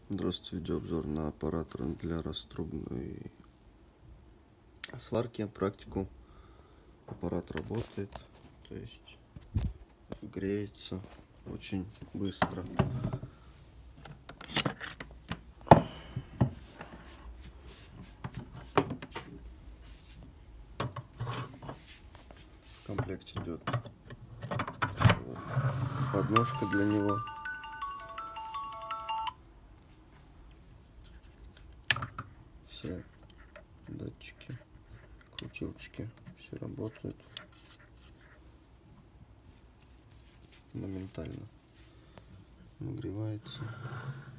Здравствуйте, видеообзор на аппарат для раструбной сварки. Практику. Аппарат работает, то есть греется очень быстро. В комплекте идет вот подножка для него. Все датчики, крутилочки, все работают моментально, нагревается.